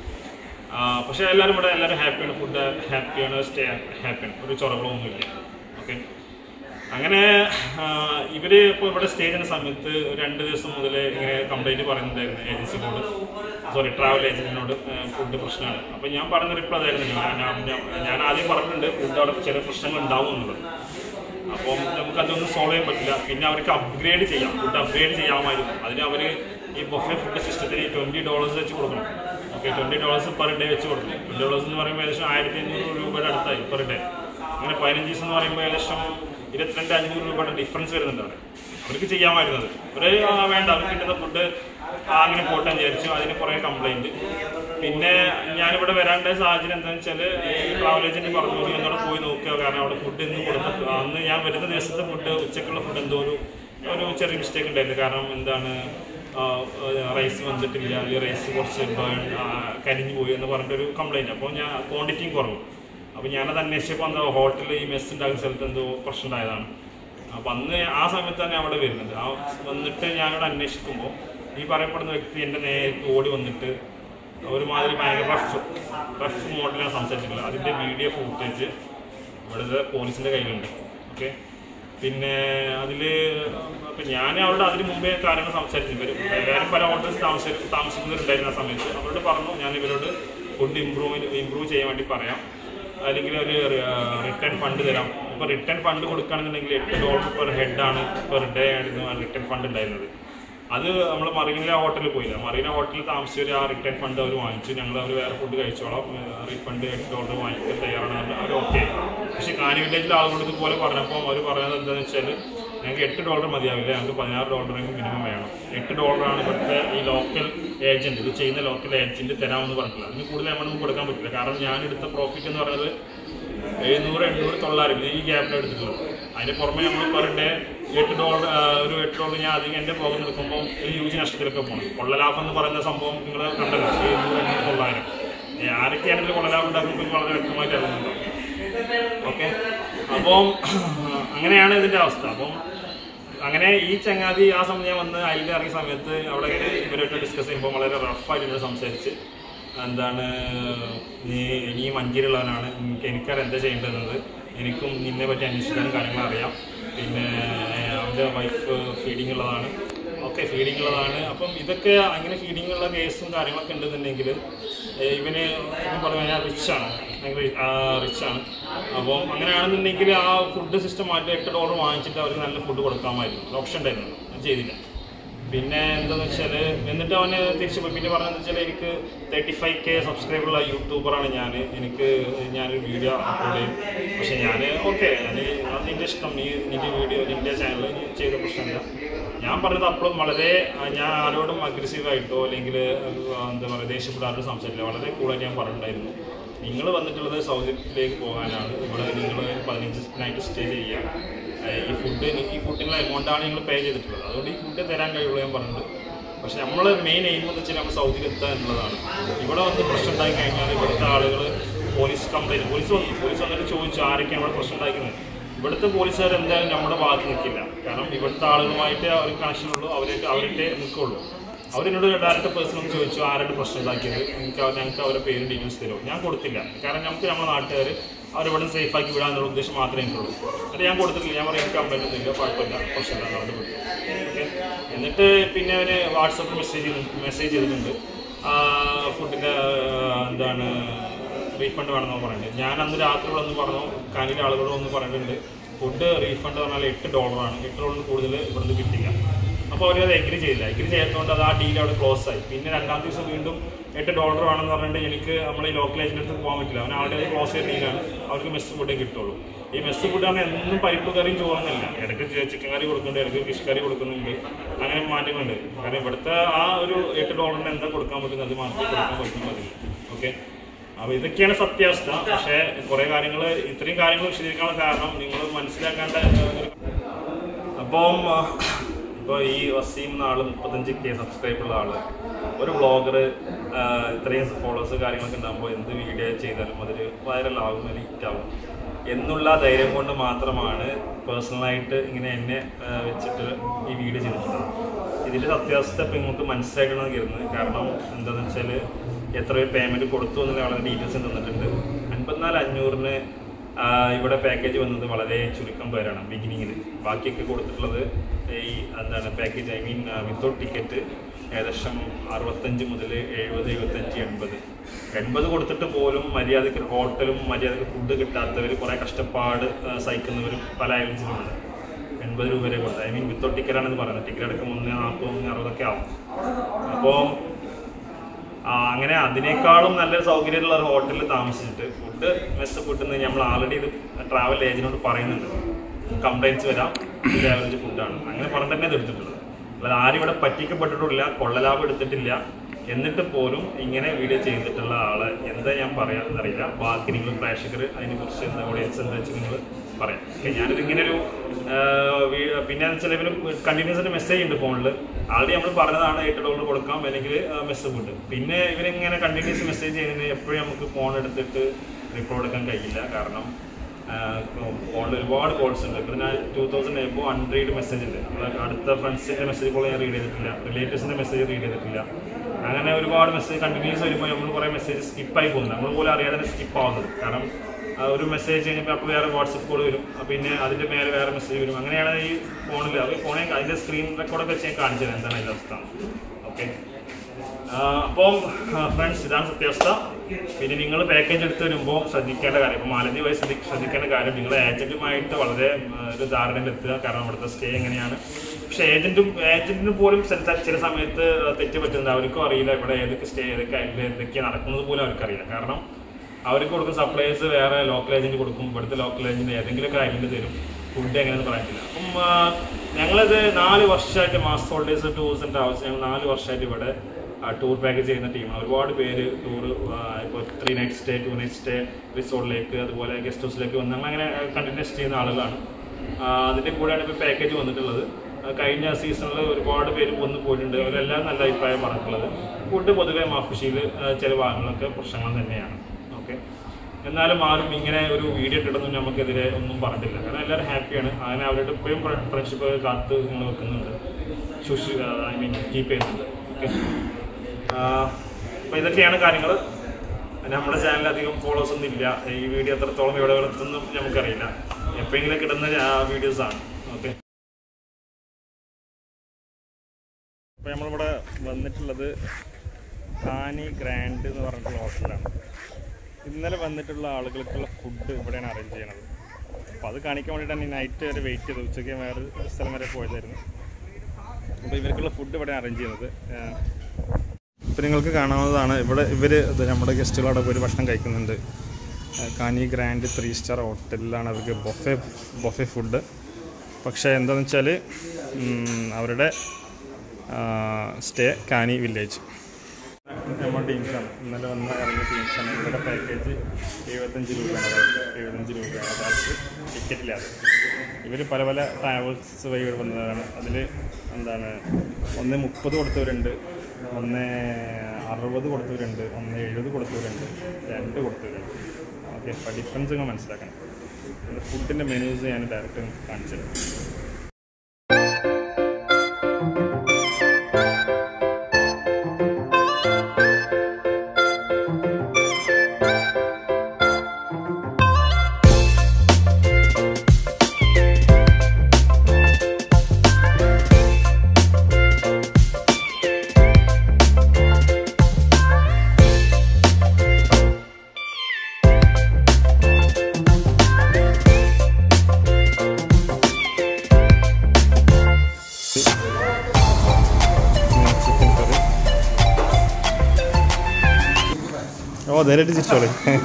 പക്ഷേ എല്ലാവരും ഇവിടെ എല്ലാവരും ഹാപ്പിയാണ്, ഫുഡ് ഹാപ്പിയാണ്, സ്റ്റേ ഹാപ്പിയാണ്, ഒരു ചൊറകളൊന്നുമില്ല. ഓക്കെ, അങ്ങനെ ഇവർ ഇപ്പോൾ ഇവിടെ സ്റ്റേ ചെയ്യുന്ന സമയത്ത് രണ്ട് ദിവസം മുതൽ ഇങ്ങനെ കംപ്ലൈൻറ്റ് പറയുന്നുണ്ടായിരുന്നു ഏജൻസിനോട്, സോറി ട്രാവൽ ഏജൻറ്റിനോട് ഫുഡ് പ്രശ്നമാണ്. അപ്പോൾ ഞാൻ പറഞ്ഞ റിപ്ലൈ അതായിരുന്നു, ഞാൻ ആദ്യം പറഞ്ഞിട്ടുണ്ട് ഫുഡ് അവിടെ ചില പ്രശ്നങ്ങൾ ഉണ്ടാവും എന്നുള്ളത്. അപ്പം നമുക്കതൊന്നും സോൾവ് ചെയ്യാൻ പറ്റില്ല. പിന്നെ അവർക്ക് അപ്ഗ്രേഡ് ചെയ്യാം, ഫുഡ് അപ്ഗ്രേഡ് ചെയ്യാമായിരുന്നു. അതിന് അവർ ഈ ബൊഫേ ഫുഡ് സിസ്റ്റത്തിന് ട്വൻറ്റി ഡോളേഴ്സ് വെച്ച് കൊടുക്കണം. Okay, twenty dollars per day വെച്ച് കൊടുക്കണം. ട്വൻറ്റി ഡോളേഴ്സ് എന്ന് പറയുമ്പോൾ ഏകദേശം ആയിരത്തി അഞ്ഞൂറ് രൂപയുടെ അടുത്തായി പെർ ഡേ. അങ്ങനെ പതിനഞ്ച് ദിവസം എന്ന് പറയുമ്പോൾ ഏകദേശം ഇരുപത്തിരണ്ട് അഞ്ഞൂറ് രൂപയുടെ ഡിഫറൻസ് വരുന്നുണ്ട് അവിടെ. അവർക്ക് ചെയ്യാമായിരുന്നത് ഒരു വേണ്ട, അവർക്ക് കിട്ടുന്ന ഫുഡ് അങ്ങനെ പോട്ടാൻ വിചാരിച്ചു. അതിന് കുറേ കംപ്ലൈൻറ്റ്. പിന്നെ ഞാനിവിടെ വരാണ്ട സാഹചര്യം എന്താണെന്ന് വെച്ചാൽ ഈ ട്രാവൽ ഏജൻറ്റ് പറഞ്ഞു എന്നോട് പോയി നോക്കുക, കാരണം അവിടെ ഫുഡ് ഇന്ന് കൊടുത്ത അന്ന് ഞാൻ വരുന്ന ദിവസത്തെ ഫുഡ് ഉച്ചക്കുള്ള ഫുഡ് എന്തോ ഒരു ഒരു ചെറിയ മിസ്റ്റേക്ക് ഉണ്ടായിരുന്നു. കാരണം എന്താണ് റൈസ് വന്നിട്ടില്ല, അല്ലെങ്കിൽ റൈസ് കുറച്ച് കരിഞ്ഞു പോയി എന്ന് പറഞ്ഞിട്ടൊരു കംപ്ലൈൻറ്റ്. അപ്പോൾ ഞാൻ ക്വാണ്ടിറ്റിയും കുറവ്. അപ്പോൾ ഞാനത് അന്വേഷിച്ചപ്പോൾ എന്താ ഹോട്ടലിൽ ഈ മെസ്സ് ഉണ്ടാക്കുന്ന സ്ഥലത്ത് എന്തോ പ്രശ്നം ഉണ്ടായതാണ്. അപ്പോൾ അന്ന് ആ സമയത്താണ് ഞാൻ അവിടെ വരുന്നത്. ആ വന്നിട്ട് ഞാനിവിടെ അന്വേഷിക്കുമ്പോൾ ഈ പറയപ്പെടുന്ന വ്യക്തി എൻ്റെ നേരത്തെ ഓടി വന്നിട്ട് ഒരുമാതിരി ഭയങ്കര റഫ് റഫ് മോഡലാണ് സംസാരിച്ചിട്ടുള്ളത്. അതിൻ്റെ വീഡിയോ ഫുട്ടേജ് ഇവിടുത്തെ പോലീസിൻ്റെ കയ്യിലുണ്ട്. ഓക്കെ, പിന്നെ അതിൽ ഇപ്പം ഞാൻ അവിടെ അതിന് മുമ്പേ കാര്യങ്ങൾ സംസാരിച്ചു. ഇവർ വേറെ പല ഹോട്ടൽസ് താമസ താമസിക്കുന്നവരുണ്ടായിരുന്ന സമയത്ത് അവരോട് പറഞ്ഞു ഞാൻ ഇവരോട് ഫുഡ് ഇമ്പ്രൂവ് ഇമ്പ്രൂവ് ചെയ്യാൻ വേണ്ടി പറയാം, അല്ലെങ്കിൽ ഒരു റിട്ടേൺ ഫണ്ട് തരാം. ഇപ്പോൾ റിട്ടേൺ ഫണ്ട് കൊടുക്കുകയാണെന്നുണ്ടെങ്കിൽ എട്ട് ഡോളർ പെർ ഹെഡാണ് പെർ ഡേ ആയിരുന്നു ആ റിട്ടേൺ ഫണ്ട് ഉണ്ടായിരുന്നത്. അത് നമ്മൾ മറീന ഹോട്ടലിൽ പോയില്ല, മറീന ഹോട്ടലിൽ താമസിച്ചവർ ആ റിട്ടേൺ ഫണ്ട് അവർ വാങ്ങിച്ചു. ഞങ്ങൾ അവർ വേറെ ഫുഡ് കഴിച്ചോളാം, റീഫണ്ട് എട്ട് ഡോളർ വാങ്ങിക്കാൻ തയ്യാറാണെന്ന് അവർ ഓക്കെ. പക്ഷേ കാനി വില്ലേജിലെ ആളുകളോട് ഇതുപോലെ പറഞ്ഞപ്പോൾ അവർ പറയുന്നത് എന്താണെന്ന് വെച്ചാൽ ഞങ്ങൾക്ക് എട്ട് ഡോളർ മതിയാവില്ല, ഞങ്ങൾക്ക് പതിനാറ് ഡോളറെങ്കിലും മിനിമം വേണം. എട്ട് ഡോളറാണ് ഇവിടുത്തെ ഈ ലോക്കൽ ഏജൻറ്റ്, ഇത് ചെയ്യുന്ന ലോക്കൽ ഏജൻറ്റ് തരാമെന്ന് പറഞ്ഞിട്ടില്ല. അതിന് കൂടുതൽ എമൗണ്ട് കൊടുക്കാൻ പറ്റില്ല. കാരണം ഞാനെടുത്ത പ്രോഫിറ്റ് എന്ന് പറയുന്നത് എഴുന്നൂറ് എണ്ണൂറ് തൊള്ളായിരം ഈ ഗ്യാപ്പിൽ എടുത്തിട്ടുള്ളത്. അതിന് പുറമെ നമ്മൾ പെർ ഡേ എട്ട് ഡോളർ ഒരു എട്ട് ഡോളർ ഞാൻ അധികം എൻ്റെ പോകാൻ നിൽക്കുമ്പോൾ ഒരു യൂജ് നഷ്ടത്തിലൊക്കെ പോകണം. കൊള്ളലാഭം എന്ന് പറയുന്ന സംഭവം നിങ്ങൾ കണ്ടല്ലോ, എഴുന്നൂറ് എണ്ണൂറ് തൊള്ളായിരം. ആരൊക്കെയാണെങ്കിലും കൊള്ളലാഭം ഉണ്ടാക്കുമ്പോൾ വളരെ വ്യക്തമായിട്ട് അറിയുന്നുണ്ടാവും. ഓക്കെ, അപ്പം അങ്ങനെയാണ് ഇതിൻ്റെ അവസ്ഥ. അപ്പം അങ്ങനെ ഈ ചങ്ങാതി ആ സമയം ഞാൻ വന്ന് അതിൽ ഇറങ്ങിയ സമയത്ത് അവിടെ ഇവരായിട്ട് ഡിസ്കസ് ചെയ്യുമ്പോൾ വളരെ റഫായിട്ട് എന്നോട് സംസാരിച്ച് എന്താണ് നീ ഇനി മഞ്ചേരിയുള്ളവനാണ്, എനിക്ക് എനിക്കറിയാം എന്താ ചെയ്യേണ്ടതെന്നത്, എനിക്കും നിന്നെ പറ്റി അന്വേഷിക്കാനും കാര്യങ്ങൾ അറിയാം, പിന്നെ അവൻ്റെ വൈഫ് ഫീഡിങ് ഉള്ളതാണ്, ഓക്കെ ഫീഡിങ് ഉള്ളതാണ്. അപ്പം ഇതൊക്കെ അങ്ങനെ ഫീഡിങ് ഉള്ള കേസും കാര്യങ്ങളൊക്കെ ഉണ്ടെന്നുണ്ടെങ്കിൽ ഇവന് ഇവൻ പറഞ്ഞു കഴിഞ്ഞാൽ റിച്ചാണ്, ഭയങ്കര റിച്ചാണ്. അപ്പം അങ്ങനെയാണെന്നുണ്ടെങ്കിൽ ആ ഫുഡ് സിസ്റ്റം മാറ്റി എട്ട് ഡോളർ വാങ്ങിച്ചിട്ട് അവർക്ക് നല്ല ഫുഡ് കൊടുക്കാമായിരുന്നു, ഓപ്ഷൻ ഉണ്ടായിരുന്നു. അത് ചെയ്തില്ല. പിന്നെ എന്താണെന്ന് വെച്ചാൽ എന്നിട്ട് അവന് തിരിച്ചു പോയി. പിന്നെ പറഞ്ഞതെന്ന് വെച്ചാൽ എനിക്ക് തേർട്ടി ഫൈവ് കെ സബ്സ്ക്രൈബറുള്ള യൂട്യൂബറാണ് ഞാൻ, എനിക്ക് ഞാനൊരു വീഡിയോ അപ്ലോഡ് ചെയ്യും. പക്ഷേ ഞാൻ ഓക്കെ ഞാൻ അത് നിൻ്റെ ഇഷ്ടം, നീ നിൻ്റെ വീഡിയോ നിൻ്റെ ചാനൽ ചെയ്ത പ്രശ്നമില്ല. ഞാൻ പറഞ്ഞത് അപ്പോഴും വളരെ ഞാൻ ആരോടും അഗ്രസീവായിട്ടോ അല്ലെങ്കിൽ എന്താ പറയുക ദേഷ്യപ്പെടാറും സംസാരിച്ചില്ല, വളരെ കൂളായിട്ട് ഞാൻ പറഞ്ഞിട്ടുണ്ടായിരുന്നു. നിങ്ങൾ വന്നിട്ടുള്ളത് സൗദിയിലേക്ക് പോകാനാണ്, ഇവിടെ നിങ്ങൾ പതിനഞ്ച് നൈറ്റ് സ്റ്റേ ചെയ്യുക, ഈ ഫുഡ് ഈ ഫുഡിനുള്ള എമൗണ്ടാണ് നിങ്ങൾ പേ ചെയ്തിട്ടുള്ളത്, അതുകൊണ്ട് ഈ ഫുഡ് തരാൻ കഴിയുള്ളൂ ഞാൻ പറഞ്ഞിട്ട്. പക്ഷേ നമ്മൾ മെയിൻ എയിം എന്ന് വെച്ചാൽ നമ്മൾ സൗദിയിൽ എത്തുക എന്നുള്ളതാണ്. ഇവിടെ വന്ന് പ്രശ്നം ഉണ്ടായി കഴിഞ്ഞാൽ ഇവിടുത്തെ ആളുകൾ പോലീസ് കംപ്ലൈൻറ്റ് പോലീസ് വന്നു പോലീസ് വന്നിട്ട് ചോദിച്ചു ആരൊക്കെയാണ് ഇവിടെ പ്രശ്നം ഉണ്ടാക്കുന്നത്. ഇവിടുത്തെ പോലീസുകാർ എന്തായാലും നമ്മുടെ ഭാഗത്ത് നിൽക്കില്ല, കാരണം ഇവിടുത്തെ ആളുകളുമായിട്ട് ഒരു കണക്ഷനുള്ളൂ, അവരായിട്ട് അവരുടെ നിൽക്കുള്ളൂ. അവരെന്നോട് ഡയറക്റ്റ് പേഴ്സൺ ഒന്ന് ചോദിച്ചു ആരായിട്ട് പ്രശ്നം ഉണ്ടാക്കിയത്, എനിക്ക് ഞങ്ങൾക്ക് അവരുടെ പേരും ഡീറ്റെയിൽസ് തരുമോ. ഞാൻ കൊടുത്തില്ല, കാരണം നമുക്ക് നമ്മുടെ നാട്ടുകാർ അവരിവിടെ സേഫാക്കി വിടാനുള്ള ഉദ്ദേശം മാത്രമേ എനിക്കുള്ളൂ. അത് ഞാൻ കൊടുത്തിട്ടില്ല. ഞാൻ പറയും എനിക്ക് കംപ്ലൈൻറ്റ് ഒന്നുമില്ല, കുഴപ്പമില്ല, പ്രശ്നമില്ല അവരുടെ വിട്ടു. ഓക്കെ, എന്നിട്ട് പിന്നെ അവന് വാട്സപ്പിൽ മെസ്സേജ് മെസ്സേജ് ചെയ്തിട്ടുണ്ട് ഫുഡിൻ്റെ എന്താണ് റീഫണ്ട് വേണമെന്ന് പറഞ്ഞിട്ടുണ്ട്. ഞാൻ അന്ന് രാത്രി ഇവിടെ ഒന്ന് പറഞ്ഞു, കാനിലെ ആളുകളോട് ഒന്ന് പറഞ്ഞിട്ടുണ്ട് ഫുഡ് റീഫണ്ട് പറഞ്ഞാൽ എട്ട് ഡോളറാണ്, എട്ട് ഡോളറിന് കൂടുതൽ ഇവിടുന്ന് കിട്ടില്ല. അപ്പോൾ അവരത് എഗ്രി ചെയ്തില്ല. എഗ്രി ചെയ്യാത്തതുകൊണ്ട് അത് ആ ഡീൽ അവിടെ ക്ലോസ് ആയി. പിന്നെ രണ്ടാം ദിവസം വീണ്ടും എട്ട് ഡോളർ ആണെന്ന് പറഞ്ഞിട്ട് എനിക്ക് നമ്മൾ ഈ ലോക്കൽ ഏജൻറ്റിൻ്റെ അടുത്ത് പോകാൻ പറ്റില്ല. അവൻ ആളുടെ ക്ലോസ് ചെയ്ത ഡീലാണ്, അവർക്ക് മെസ്സ് ഫുഡേ കിട്ടുള്ളൂ. ഈ മെസ്സ് ഫുഡാണ് എന്നും പരിപ്പ് കറിയും ചോറുന്നില്ല, ഇടയ്ക്ക് ചിക്കൻ കറി കൊടുക്കുന്നുണ്ട്, ഇടയ്ക്ക് ഫിഷ് കറി കൊടുക്കുന്നുണ്ട്, അങ്ങനെ മാറ്റങ്ങളുണ്ട്. കാരണം ഇവിടുത്തെ ആ ഒരു എട്ട് ഡോളറിന് എന്താ കൊടുക്കാൻ പറ്റുന്നത് അത് മാത്രമേ കൊടുക്കാൻ പറ്റുന്നത്. ഓക്കെ, അപ്പോൾ ഇതൊക്കെയാണ് സത്യാവസ്ഥ. പക്ഷേ കുറേ കാര്യങ്ങൾ ഇത്രയും കാര്യങ്ങൾ വിശദീകരിക്കാനുള്ള കാരണം നിങ്ങൾ മനസ്സിലാക്കേണ്ട. അപ്പം ഇപ്പോൾ ഈ വസീം എന്ന ആൾ മുപ്പത്തഞ്ച് കെ സബ്സ്ക്രൈബുള്ള ആൾ, ഒരു വ്ളോഗർ ഇത്രയും ഫോളോവേഴ്സ് കാര്യങ്ങളൊക്കെ ഉണ്ടാകുമ്പോൾ എന്ത് വീഡിയോ ചെയ്താലും അതൊരു വൈറലാകും, ഹിറ്റാകും എന്നുള്ള ധൈര്യം കൊണ്ട് മാത്രമാണ് പേഴ്സണലായിട്ട് ഇങ്ങനെ എന്നെ വെച്ചിട്ട് ഈ വീഡിയോ ചെയ്തിട്ടുള്ളത്. ഇതിൻ്റെ സത്യാവസ്ഥ ഇപ്പം നിങ്ങൾക്ക് മനസ്സിലാക്കണമെന്ന് കരുതുന്നത്. കാരണം എന്താണെന്ന് വെച്ചാൽ എത്ര പേര് പേയ്മെൻറ്റ് കൊടുത്തു എന്നുള്ള വളരെ ഡീറ്റെയിൽസ് തന്നിട്ടുണ്ട്. അൻപത്തിനാല് അഞ്ഞൂറിന് ഇവിടെ പാക്കേജ് വന്നത് വളരെ ചുരുക്കം പേരാണ് ബിഗിനിങ്ങിൽ. ബാക്കിയൊക്കെ കൊടുത്തിട്ടുള്ളത് ഈ എന്താണ് package, I mean without ticket ഏകദേശം അറുപത്തഞ്ച് മുതൽ എഴുപത് എഴുപത്തഞ്ച് എൺപത് എൺപത് കൊടുത്തിട്ട് പോലും മര്യാദയ്ക്ക് ഹോട്ടലും മര്യാദയ്ക്ക് ഫുഡ് കിട്ടാത്തവർ, കുറേ കഷ്ടപ്പാട് സഹിക്കുന്നവരും പല ഐലൻഡ്സിലുമുണ്ട്. എൺപത് രൂപ വരെ കൊടുത്തത്, ഐ മീൻ വിത്തൗട്ട് ടിക്കറ്റാണെന്ന് പറയുന്നത്. ടിക്കറ്റ് അടക്കം മൂന്ന് നാൽപ്പത് മൂന്ന് അറുപതൊക്കെ ആവും. അപ്പോൾ അങ്ങനെ അതിനേക്കാളും നല്ലൊരു സൗകര്യമുള്ള ഒരു ഹോട്ടലിൽ താമസിച്ചിട്ട് ഫുഡ് മെസ്സ് ഫുഡെന്ന് നമ്മൾ ആൾറെഡി ഇത് ട്രാവൽ ഏജൻറ്റിനോട് പറയുന്നുണ്ട്. കംപ്ലയിൻറ്റ്സ് വരാം, ഇത് ആവറേജ് ഫുഡാണ് അങ്ങനെ പറഞ്ഞിട്ട് തന്നെ ഇത് എടുത്തിട്ടുള്ളത്. അല്ലാതെ ആരും ഇവിടെ പറ്റിക്കപ്പെട്ടിട്ടില്ല, കൊള്ളലാഭം എടുത്തിട്ടില്ല. എന്നിട്ട് പോലും ഇങ്ങനെ വീഡിയോ ചെയ്തിട്ടുള്ള ആളെ എന്താ ഞാൻ പറയാമെന്നറിയില്ല. ബാക്കി നിങ്ങൾ പ്രേക്ഷകർ അതിനെക്കുറിച്ച് എന്താ ഓഡിയൻസ് എന്താ വെച്ചാൽ നിങ്ങൾ പറയാം. ഞാനിത് ഇങ്ങനെ ഒരു പിന്നെ വെച്ചാൽ ഇവർ കണ്ടിന്യൂസ് ആയിട്ട് മെസ്സേജ് ഉണ്ട് ഫോണിൽ. ആൾറെഡി നമ്മൾ പറഞ്ഞതാണ് എട്ട് ഡോളർ കൊടുക്കാം അല്ലെങ്കിൽ മെസ്സ് ഫുഡ്. പിന്നെ ഇവരിങ്ങനെ കണ്ടിന്യൂസ് മെസ്സേജ് ചെയ്യുന്നതിന് എപ്പോഴും നമുക്ക് ഫോൺ എടുത്തിട്ട് റിപ്ലൈ കൊടുക്കാൻ കഴിയില്ല. കാരണം ഫോണിൽ ഒരുപാട് കോൾസ് ഉണ്ട്. ഇപ്പോൾ ഞാൻ two thousand above unread message ഉണ്ട്. നമ്മൾ അടുത്ത ഫ്രണ്ട്സിൻ്റെ മെസ്സേജ് കോൾ ഞാൻ റീഡ് ചെയ്തിട്ടില്ല, റിലേറ്റീവ്സിൻ്റെ മെസ്സേജ് റീഡ് ചെയ്തിട്ടില്ല. അങ്ങനെ ഒരുപാട് മെസ്സേജ് കണ്ടിന്യൂസ് വരുമ്പോൾ നമ്മൾ കുറേ മെസ്സേജ് സ്കിപ്പായി പോകുന്നത്, നമ്മൾ പോലും അറിയാതെ തന്നെ സ്കിപ്പ് ആവുന്നത്. കാരണം ഒരു മെസ്സേജ് കഴിഞ്ഞപ്പോൾ അപ്പോൾ വേറെ വാട്സപ്പ് കോൾ വരും, പിന്നെ അതിൻ്റെ മേലെ വേറെ മെസ്സേജ് വരും. അങ്ങനെയാണ് ഈ ഫോണിൽ അത് ഫോണിൽ അതിൻ്റെ സ്ക്രീൻ റെക്കോർഡൊക്കെ വെച്ച് ഞാൻ കാണിച്ചത് എന്താണ് അതിൻ്റെ അവസ്ഥ. ഓക്കെ, അപ്പം ഫ്രണ്ട്സ് ഇതാണ് സത്യാവസ്ഥ. പിന്നെ നിങ്ങൾ പാക്കേജ് എടുത്ത് വരുമ്പോൾ ശ്രദ്ധിക്കേണ്ട കാര്യം, ഇപ്പോൾ മാലദ്വീപ് വഴി ശ്രദ്ധി ശ്രദ്ധിക്കേണ്ട കാര്യം നിങ്ങൾ ഏജൻറ്റുമായിട്ട് വളരെ ഒരു ധാരണയിലെത്തുക. കാരണം അവിടുത്തെ സ്റ്റേ എങ്ങനെയാണ്. പക്ഷേ ഏജൻറ്റും ഏജൻറ്റിന് പോലും ചില സമയത്ത് തെറ്റ് പറ്റുന്നത്. അവർക്കും അറിയില്ല ഇവിടെ ഏതൊക്കെ സ്റ്റേ ഏതൊക്കെ അതിൽ എന്തൊക്കെയാണ് നടക്കുന്നത് പോലും അവർക്കറിയില്ല. കാരണം അവർക്ക് കൊടുക്കുന്ന സപ്ലൈസ് വേറെ ലോക്കൽ ഏജൻറ്റ് കൊടുക്കും, ഇവിടുത്തെ ലോക്കൽ ഏജൻറ്റ് ഏതെങ്കിലുമൊക്കെ ഐലൻഡ് തരും. ഫുഡ് എങ്ങനെയാണെന്ന് പറയാനില്ല. അപ്പം ഞങ്ങളിത് നാല് വർഷമായിട്ട് മാസ്റ്റർ ഹോളിഡേയ്സ് ടൂറിസം ട്രാവൽസ് ഞങ്ങൾ നാല് വർഷമായിട്ട് ഇവിടെ ടൂർ പാക്കേജ് ചെയ്യുന്ന ടീമാണ്. ഒരുപാട് പേര് ടൂർ ഇപ്പോൾ three night stay, two night stay, റിസോർട്ടിലേക്ക്, അതുപോലെ ഗസ്റ്റ് ഹൗസിലേക്ക് വന്ന് ഞങ്ങളങ്ങനെ കണ്ടിന്യൂസ് ചെയ്യുന്ന ആളുകളാണ്. അതിൻ്റെ കൂടെയാണ് ഇപ്പോൾ പാക്കേജ് വന്നിട്ടുള്ളത്. കഴിഞ്ഞ സീസണിൽ ഒരുപാട് പേര് വന്ന് പോയിട്ടുണ്ട്. അവരെല്ലാം നല്ല അഭിപ്രായം പറഞ്ഞിട്ടുള്ളത്. ഫുഡ് പൊതുവേ മാഫിഷിയിൽ ചില ഭാഗങ്ങളൊക്കെ പ്രശ്നങ്ങൾ തന്നെയാണ്. ഓക്കെ, എന്നാലും ആരും ഇങ്ങനെ ഒരു വീഡിയോ ഇട്ടിട്ടൊന്നും നമുക്കെതിരെ ഒന്നും പറഞ്ഞിട്ടില്ല. കാരണം എല്ലാവരും ഹാപ്പിയാണ്. അങ്ങനെ അവരുടെ ഇപ്പോഴും ഫ്രണ്ട്ഷിപ്പ് കാത്ത് നിങ്ങൾ വെക്കുന്നുണ്ട്, ശുശി ഐ മീൻ കീപ്പ് ചെയ്യുന്നുണ്ട്. ഓക്കെ, അപ്പോൾ ഇതൊക്കെയാണ് കാര്യങ്ങൾ. നമ്മുടെ ചാനലിൽ അധികം ഫോളോവേഴ്സ് ഒന്നും ഇല്ല. ഈ വീഡിയോ എത്രത്തോളം ഇവിടെ എത്തുന്നും നമുക്കറിയില്ല. എപ്പോഴെങ്കിലും കിട്ടുന്ന വീഡിയോസാണ്. ഓക്കെ, അപ്പോൾ നമ്മളിവിടെ വന്നിട്ടുള്ളത് കാനി ഗ്രാൻഡ് എന്ന് പറഞ്ഞിട്ടുള്ള ഹോട്ടലാണ്. ഇന്നലെ വന്നിട്ടുള്ള ആളുകൾക്കുള്ള ഫുഡ് ഇവിടെയാണ് അറേഞ്ച് ചെയ്യണത്. അപ്പോൾ അത് കാണിക്കാൻ വേണ്ടിയിട്ടാണ് ഈ നൈറ്റ് വരെ വെയിറ്റ് ചെയ്തത്. ഉച്ചയ്ക്ക് വേറെ സ്ഥലം വരെ പോയതായിരുന്നു. അപ്പോൾ ഇവർക്കുള്ള ഫുഡ് ഇവിടെ അറേഞ്ച് ചെയ്യുന്നത്. ഇപ്പോൾ നിങ്ങൾക്ക് കാണാവുന്നതാണ് ഇവിടെ ഇവർ നമ്മുടെ ഗസ്റ്റുകളവിടെ പോയി ഭക്ഷണം കഴിക്കുന്നുണ്ട്. കാനി ഗ്രാൻഡ് ത്രീ സ്റ്റാർ ഹോട്ടലിലാണ് അവർക്ക് ബൊഫെ ബൊഫെ ഫുഡ്. പക്ഷേ എന്താണെന്ന് വെച്ചാൽ അവരുടെ സ്റ്റേ കാനി വില്ലേജ്. നമ്മുടെ ടീംസാണ് ഇന്നലെ വന്ന് ഇറങ്ങിയ ടീംസാണ്. ഇവരുടെ പാക്കേജ് എഴുപത്തഞ്ച് രൂപയാണ് എഴുപത്തഞ്ച് രൂപയാണ് ഒരാൾക്ക് ടിക്കറ്റില്ലാതെ. ഇവർ പല പല ട്രാവൽസ് വഴി വന്നതാണ്. അതിൽ എന്താണ് ഒന്ന് മുപ്പത് കൊടുത്തവരുണ്ട്, ഒന്ന് അറുപത് കൊടുത്തവരുണ്ട്, ഒന്ന് എഴുപത് കൊടുത്തവരുണ്ട്, രണ്ട് കൊടുത്തവരുണ്ട്. ഓക്കെ, അപ്പോൾ ഡിഫറൻസ് നിങ്ങൾ മനസ്സിലാക്കണം. ഫുഡിൻ്റെ മെനൂസ് ഞാൻ ഡയറക്റ്റ് കാണിച്ചത്. ഓ നേരിട്ട് ചിരിച്ചോളി.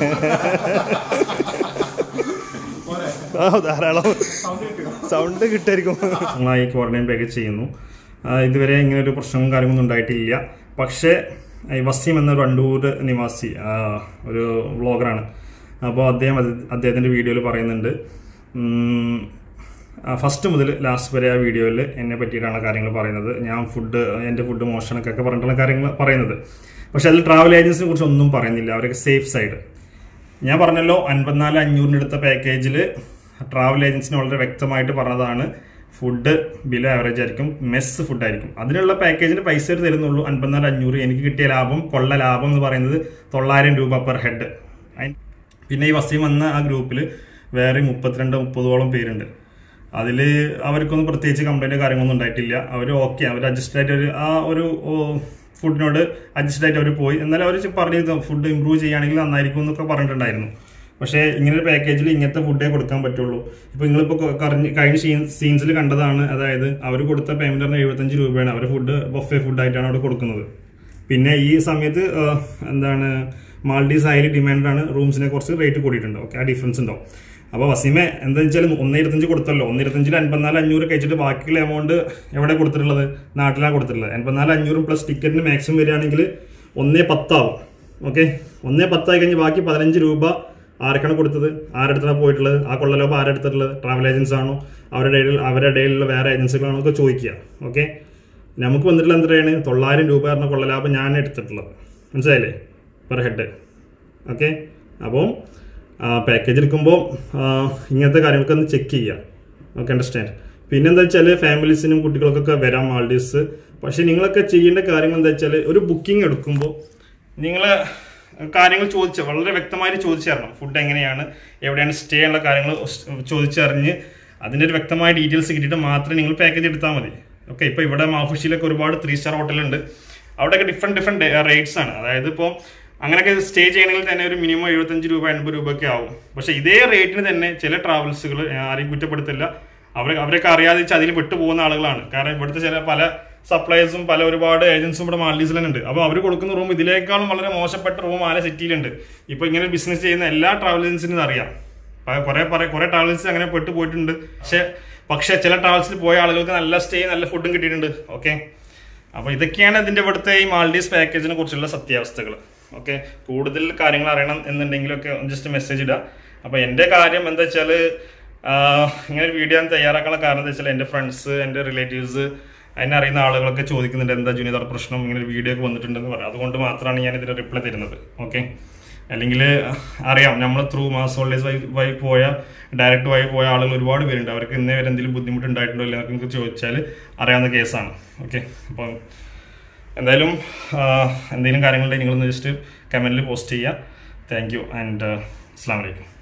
ധാരാളം സൗണ്ട് കിട്ടായിരിക്കും. നന്നായി ക്വാറന്റൈൻ പാക്കേജ് ചെയ്യുന്നു. ഇതുവരെ ഇങ്ങനെ ഒരു പ്രശ്നവും കാര്യങ്ങളൊന്നും ഉണ്ടായിട്ടില്ല. പക്ഷേ വസീം എന്ന വണ്ടൂർ നിവാസി ഒരു വ്ളോഗറാണ്. അപ്പോൾ അദ്ദേഹം അദ്ദേഹത്തിൻ്റെ വീഡിയോയിൽ പറയുന്നുണ്ട്, ഫസ്റ്റ് മുതൽ ലാസ്റ്റ് വരെ ആ വീഡിയോയിൽ എന്നെ പറ്റിയിട്ടാണ് കാര്യങ്ങൾ പറയുന്നത്. ഞാൻ ഫുഡ് എൻ്റെ ഫുഡ് മോശമൊക്കെ പറഞ്ഞിട്ടുള്ള കാര്യങ്ങൾ പറയുന്നത്. പക്ഷെ അതിൽ ട്രാവൽ ഏജൻസിനെ കുറിച്ച് ഒന്നും പറയുന്നില്ല. അവരൊക്കെ സേഫ് സൈഡ്. ഞാൻ പറഞ്ഞല്ലോ അൻപത്തിനാല് അഞ്ഞൂറിന് എടുത്ത പാക്കേജിൽ ട്രാവൽ ഏജൻസിന് വളരെ വ്യക്തമായിട്ട് പറഞ്ഞതാണ് ഫുഡ് ബിലോ ആവറേജ് ആയിരിക്കും, മെസ്സ് ഫുഡായിരിക്കും. അതിനുള്ള പാക്കേജിന് പൈസ തരുന്നുള്ളൂ അൻപത്തിനാല് അഞ്ഞൂറ്. എനിക്ക് കിട്ടിയ ലാഭം, കൊള്ള ലാഭം എന്ന് പറയുന്നത് തൊള്ളായിരം രൂപ പെർ ഹെഡ്. പിന്നെ ഈ വസീം വന്ന ആ ഗ്രൂപ്പിൽ വേറെ മുപ്പത്തിരണ്ട് മുപ്പതോളം പേരുണ്ട്. അതിൽ അവർക്കൊന്നും പ്രത്യേകിച്ച് കംപ്ലൈൻറ്റ് കാര്യങ്ങളൊന്നും ഉണ്ടായിട്ടില്ല. അവർ ഓക്കെ, അവർ അഡ്ജസ്റ്റ് ആയിട്ട് ഒരു ആ ഒരു ഫുഡിനോട് അഡ്ജസ്റ്റ് ആയിട്ട് അവർ പോയി. എന്നാലും അവർ പറഞ്ഞിരുന്നു ഫുഡ് ഇമ്പ്രൂവ് ചെയ്യുകയാണെങ്കിൽ നന്നായിരിക്കും എന്നൊക്കെ പറഞ്ഞിട്ടുണ്ടായിരുന്നു. പക്ഷേ ഇങ്ങനെ ഒരു പാക്കേജിൽ ഇങ്ങനത്തെ ഫുഡേ കൊടുക്കാൻ പറ്റുള്ളൂ. ഇപ്പോൾ നിങ്ങളിപ്പോൾ കഴിഞ്ഞ കഴിഞ്ഞ സീൻസിൽ കണ്ടതാണ്. അതായത് അവർ കൊടുത്ത പേയ്മെന്റ് പറഞ്ഞാൽ എഴുപത്തഞ്ച് രൂപയാണ്. അവർ ഫുഡ് ബൊഫേ ഫുഡായിട്ടാണ് അവിടെ കൊടുക്കുന്നത്. പിന്നെ ഈ സമയത്ത് എന്താണ് മാൾഡീവ്സ് ഹൈലി ഡിമാൻഡാണ്. റൂംസിനെ കുറച്ച് റേറ്റ് കൂടിയിട്ടുണ്ട്. ഓക്കെ, ആ ഡിഫറൻസ് ഉണ്ടാവും. അപ്പോൾ വസീമെ എന്താ വെച്ചാൽ ഒന്ന് ഇരുപത്തഞ്ച് കൊടുത്തല്ലോ. ഒന്ന് ഇരുപത്തഞ്ചിൽ അൻപത്തിനാല് അഞ്ഞൂറ് കഴിച്ചിട്ട് ബാക്കിയുള്ള എമൗണ്ട് എവിടെ കൊടുത്തിട്ടുള്ളത്? നാട്ടിലാണ് കൊടുത്തിട്ടുള്ളത്. അൻപത്തിനാല് അഞ്ഞൂറും പ്ലസ് ടിക്കറ്റിന് മാക്സിമം വരികയാണെങ്കിൽ ഒന്നേ പത്താവും. ഓക്കെ, ഒന്നേ പത്തായി കഴിഞ്ഞ് ബാക്കി പതിനഞ്ച് രൂപ ആർക്കാണ് കൊടുത്തത്? ആരെടുത്താണ് പോയിട്ടുള്ളത്? ആ കൊള്ളലോപ്പ് ആരെടുത്തിട്ടുള്ളത്? ട്രാവൽ ഏജൻസ് ആണോ? അവരുടെ ഇടയിൽ അവരുടെ ഇടയിലുള്ള വേറെ ഏജൻസികളാണോ ഒക്കെ ചോദിക്കുക. ഓക്കെ, നമുക്ക് വന്നിട്ടുള്ള എത്രയാണ്? തൊള്ളായിരം രൂപ പറഞ്ഞ കൊള്ളലാഭം ഞാൻ എടുത്തിട്ടുള്ളത്. മനസ്സിലായില്ലേ? Per head. ഓക്കെ, അപ്പോൾ പാക്കേജ് എടുക്കുമ്പോൾ ഇങ്ങനത്തെ കാര്യങ്ങളൊക്കെ ഒന്ന് ചെക്ക് ചെയ്യുക. Okay, understand. പിന്നെന്താ വെച്ചാൽ ഫാമിലീസിനും കുട്ടികൾക്കൊക്കെ വരാം മാൾഡീവ്സ്. പക്ഷെ നിങ്ങളൊക്കെ ചെയ്യേണ്ട കാര്യങ്ങൾ എന്താ വെച്ചാൽ ഒരു ബുക്കിംഗ് എടുക്കുമ്പോൾ നിങ്ങൾ കാര്യങ്ങൾ ചോദിച്ച വളരെ വ്യക്തമായിട്ട് ചോദിച്ചറിയണം. ഫുഡ് എങ്ങനെയാണ്, എവിടെയാണ് സ്റ്റേ ഉള്ള കാര്യങ്ങൾ ചോദിച്ചറിഞ്ഞ് അതിൻ്റെ ഒരു വ്യക്തമായ ഡീറ്റെയിൽസ് കിട്ടിയിട്ട് മാത്രമേ നിങ്ങൾ പാക്കേജ് എടുത്താൽ മതി. ഓക്കെ, ഇപ്പോൾ ഇവിടെ മാഫുഷിയിലൊക്കെ ഒരുപാട് ത്രീ സ്റ്റാർ ഹോട്ടലുണ്ട്. അവിടെയൊക്കെ ഡിഫറെൻറ്റ് ഡിഫറെൻറ്റ് റേറ്റ്സ് ആണ്. അതായത് ഇപ്പോൾ അങ്ങനെയൊക്കെ സ്റ്റേ ചെയ്യണമെങ്കിൽ തന്നെ ഒരു മിനിമം എഴുപത്തഞ്ച് രൂപ എൺപത് രൂപയൊക്കെ ആവും. പക്ഷേ ഇതേ റേറ്റിന് തന്നെ ചില ട്രാവൽസുകൾ, ആരെയും കുറ്റപ്പെടുത്തില്ല, അവർ അവരൊക്കെ അറിയാതെ വെച്ചാൽ അതിൽ വിട്ടുപോകുന്ന ആളുകളാണ്. കാരണം ഇവിടുത്തെ ചില പല സപ്ലൈസും പല ഒരുപാട് ഏജൻസും ഇവിടെ മാൾഡീവ്സിൽ ഉണ്ട്. അപ്പോൾ അവർ കൊടുക്കുന്ന റൂം ഇതിനേക്കാളും വളരെ മോശപ്പെട്ട റൂം ആരെ സിറ്റിയിലുണ്ട്. ഇപ്പോൾ ഇങ്ങനെ ബിസിനസ് ചെയ്യുന്ന എല്ലാ ട്രാവൽ ഏജൻസിനും അറിയാം. കുറെ കുറെ ട്രാവൽ ഏജൻസി അങ്ങനെ പെട്ടു പോയിട്ടുണ്ട്. പക്ഷേ പക്ഷേ ചില ട്രാവൽസിൽ പോയ ആളുകൾക്ക് നല്ല സ്റ്റേ നല്ല ഫുഡും കിട്ടിയിട്ടുണ്ട്. ഓക്കെ, അപ്പോൾ ഇതൊക്കെയാണ് ഇതിൻ്റെ ഇവിടുത്തെ ഈ മാൾഡീവ്സ് പാക്കേജിനെ കുറിച്ചുള്ള സത്യാവസ്ഥകൾ. ഓക്കെ, കൂടുതൽ കാര്യങ്ങൾ അറിയണം എന്നുണ്ടെങ്കിലൊക്കെ ജസ്റ്റ് മെസ്സേജ് ഇടുക. അപ്പോൾ എൻ്റെ കാര്യം എന്താ വെച്ചാൽ ഇങ്ങനെ ഒരു വീഡിയോ ഞാൻ തയ്യാറാക്കാനുള്ള കാരണം എന്താ വെച്ചാൽ എൻ്റെ ഫ്രണ്ട്സ്, എൻ്റെ റിലേറ്റീവ്സ്, എന്നെ അറിയുന്ന ആളുകളൊക്കെ ചോദിക്കുന്നുണ്ട് എന്താ ജുനീദർ പ്രശ്നം, ഇങ്ങനെ ഒരു വീഡിയോ ഒക്കെ വന്നിട്ടുണ്ടെന്ന് പറയാം. അതുകൊണ്ട് മാത്രമാണ് ഞാൻ ഇതിന് റിപ്ലൈ തരുന്നത്. ഓക്കെ, അല്ലെങ്കിൽ അറിയാം നമ്മൾ ത്രൂ മാസ് ഹോളിഡേസ് വഴി വഴി പോയ ഡയറക്റ്റ് വഴി പോയ ആളുകൾ ഒരുപാട് പേരുണ്ട്. അവർക്ക് ഇന്നേ വരെ എന്തെങ്കിലും ബുദ്ധിമുട്ടുണ്ടായിട്ടുണ്ടോ ഇല്ല എന്നൊക്കെ നിങ്ങൾക്ക് ചോദിച്ചാൽ അറിയാവുന്ന കേസാണ്. ഓക്കെ, അപ്പം എന്തായാലും എന്തെങ്കിലും കാര്യങ്ങളുണ്ടെങ്കിൽ നിങ്ങളൊന്ന് ജസ്റ്റ് കമൻറ്റിൽ പോസ്റ്റ് ചെയ്യുക. താങ്ക് യു ആൻഡ് അസ്സലാമു അലൈക്കും.